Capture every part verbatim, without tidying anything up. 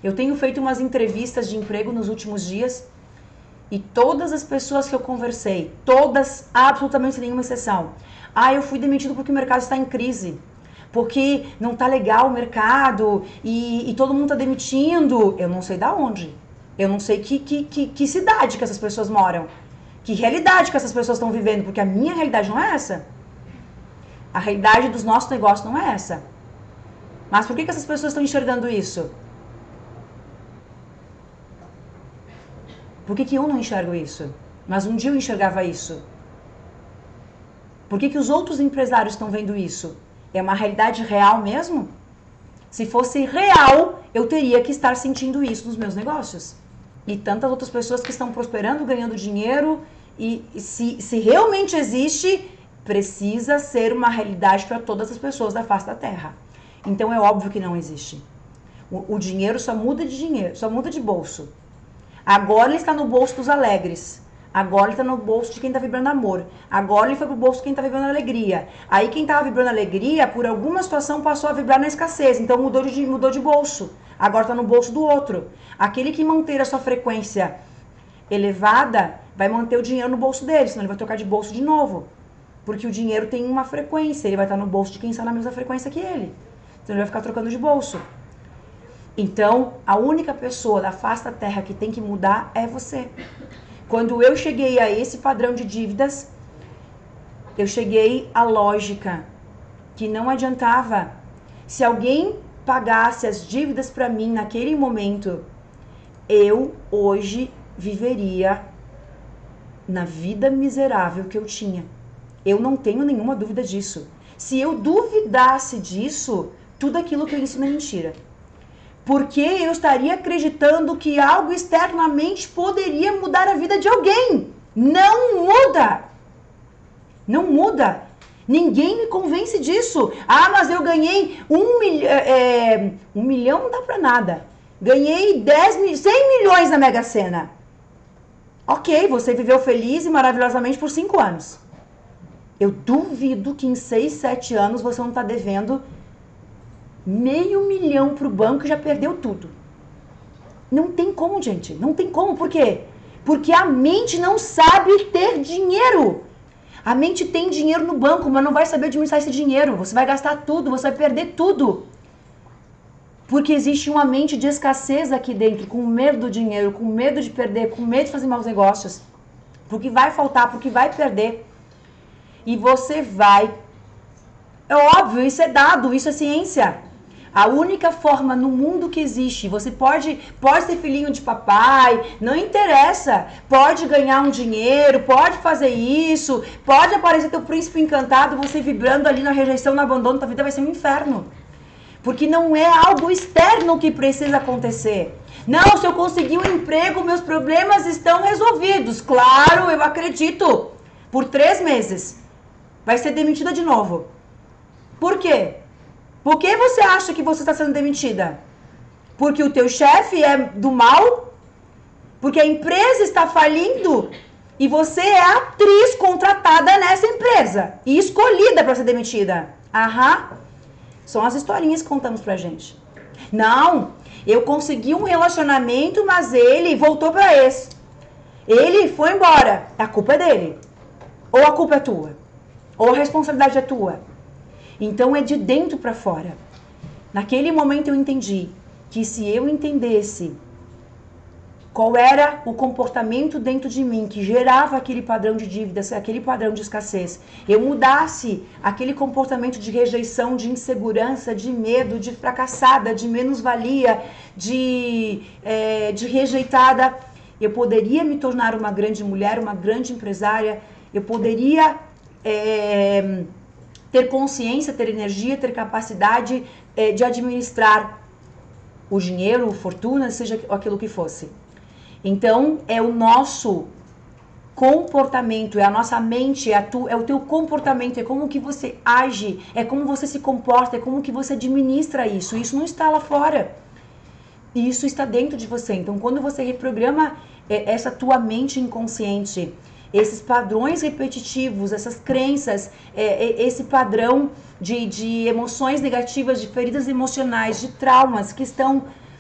Eu tenho feito umas entrevistas de emprego nos últimos dias e todas as pessoas que eu conversei, todas, absolutamente sem nenhuma exceção, ah, eu fui demitido porque o mercado está em crise, porque não está legal o mercado e, e todo mundo está demitindo. Eu não sei da onde, eu não sei que, que, que, que cidade que essas pessoas moram, que realidade que essas pessoas estão vivendo, porque a minha realidade não é essa. A realidade dos nossos negócios não é essa. Mas por que, que essas pessoas estão enxergando isso? Por que, que eu não enxergo isso? Mas um dia eu enxergava isso. Por que, que os outros empresários estão vendo isso? É uma realidade real mesmo? Se fosse real, eu teria que estar sentindo isso nos meus negócios. E tantas outras pessoas que estão prosperando, ganhando dinheiro. E se, se realmente existe, precisa ser uma realidade para todas as pessoas da face da Terra. Então é óbvio que não existe. O, o dinheiro só muda de dinheiro, só muda de bolso. Agora ele está no bolso dos alegres. Agora ele está no bolso de quem está vibrando amor. Agora ele foi pro bolso de quem está vibrando alegria. Aí quem estava vibrando alegria, por alguma situação, passou a vibrar na escassez. Então mudou de, mudou de bolso. Agora está no bolso do outro. Aquele que manter a sua frequência elevada, vai manter o dinheiro no bolso dele. Senão ele vai trocar de bolso de novo. Porque o dinheiro tem uma frequência. Ele vai estar no bolso de quem está na mesma frequência que ele. Então ele vai ficar trocando de bolso. Então, a única pessoa da face da Terra que tem que mudar é você. Quando eu cheguei a esse padrão de dívidas, eu cheguei à lógica que não adiantava. Se alguém pagasse as dívidas para mim naquele momento, eu hoje viveria na vida miserável que eu tinha. Eu não tenho nenhuma dúvida disso. Se eu duvidasse disso, tudo aquilo que eu ensino é mentira. Porque eu estaria acreditando que algo externamente poderia mudar a vida de alguém. Não muda. Não muda. Ninguém me convence disso. Ah, mas eu ganhei um milhão. É, um milhão não dá pra nada. Ganhei dez mil, cem milhões na Mega Sena. Ok, você viveu feliz e maravilhosamente por cinco anos. Eu duvido que em seis, sete anos você não está devendo meio milhão pro banco e já perdeu tudo. Não tem como, gente. Não tem como. Por quê? Porque a mente não sabe ter dinheiro. A mente tem dinheiro no banco, mas não vai saber administrar esse dinheiro. Você vai gastar tudo, você vai perder tudo. Porque existe uma mente de escassez aqui dentro, com medo do dinheiro, com medo de perder, com medo de fazer maus negócios. Porque vai faltar, porque vai perder. E você vai... É óbvio, isso é dado, isso é ciência. A única forma no mundo que existe, você pode, pode ser filhinho de papai, não interessa, pode ganhar um dinheiro, pode fazer isso, pode aparecer teu príncipe encantado, você vibrando ali na rejeição, no abandono, tua vida vai ser um inferno. Porque não é algo externo que precisa acontecer. Não, se eu conseguir um emprego, meus problemas estão resolvidos. Claro, eu acredito. Por três meses. Vai ser demitida de novo. Por quê? Por que você acha que você está sendo demitida? Porque o teu chefe é do mal? Porque a empresa está falindo? E você é a atriz contratada nessa empresa. E escolhida para ser demitida. Aham. São as historinhas que contamos pra gente. Não, eu consegui um relacionamento, mas ele voltou para esse. Ele foi embora. A culpa é dele. Ou a culpa é tua. Ou a responsabilidade é tua. Então é de dentro para fora. Naquele momento eu entendi que se eu entendesse qual era o comportamento dentro de mim que gerava aquele padrão de dívidas, aquele padrão de escassez, eu mudasse aquele comportamento de rejeição, de insegurança, de medo, de fracassada, de menos-valia, de, é, de rejeitada, eu poderia me tornar uma grande mulher, uma grande empresária, eu poderia... É, ter consciência, ter energia, ter capacidade é, de administrar o dinheiro, a fortuna, seja aquilo que fosse. Então, é o nosso comportamento, é a nossa mente, é, a tu, é o teu comportamento, é como que você age, é como você se comporta, é como que você administra isso. Isso não está lá fora. Isso está dentro de você. Então, quando você reprograma é, essa tua mente inconsciente, esses padrões repetitivos, essas crenças, é, esse padrão de, de emoções negativas, de feridas emocionais, de traumas que estão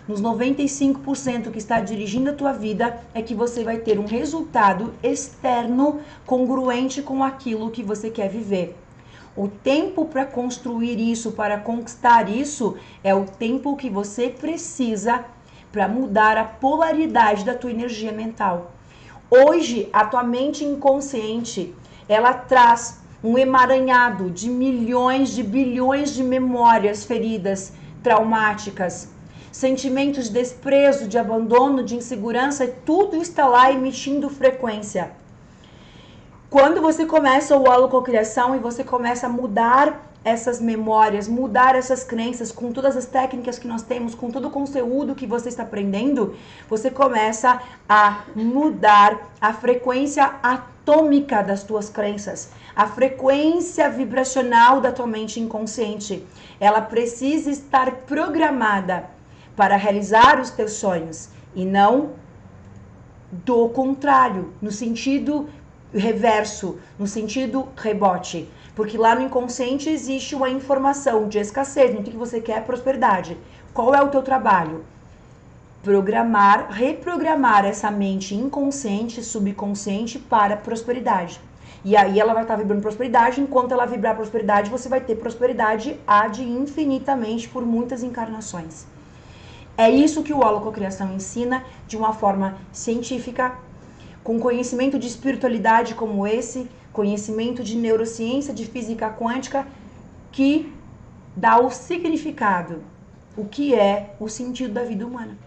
nos noventa e cinco por cento que está dirigindo a tua vida, é que você vai ter um resultado externo congruente com aquilo que você quer viver. O tempo para construir isso, para conquistar isso, é o tempo que você precisa para mudar a polaridade da tua energia mental. Hoje, a tua mente inconsciente, ela traz um emaranhado de milhões, de bilhões de memórias feridas, traumáticas, sentimentos de desprezo, de abandono, de insegurança, tudo está lá emitindo frequência. Quando você começa o holococriação e você começa a mudar essas memórias, mudar essas crenças com todas as técnicas que nós temos, com todo o conteúdo que você está aprendendo, você começa a mudar a frequência atômica das tuas crenças, a frequência vibracional da tua mente inconsciente. Ela precisa estar programada para realizar os teus sonhos e não do contrário, no sentido reverso, no sentido rebote. Porque lá no inconsciente existe uma informação de escassez, no que você quer prosperidade. Qual é o teu trabalho? Programar, reprogramar essa mente inconsciente, subconsciente para prosperidade. E aí ela vai estar vibrando prosperidade, enquanto ela vibrar prosperidade, você vai ter prosperidade ad infinitamente por muitas encarnações. É isso que o holococriação ensina de uma forma científica, com conhecimento de espiritualidade como esse, conhecimento de neurociência, de física quântica, que dá o significado, o que é o sentido da vida humana.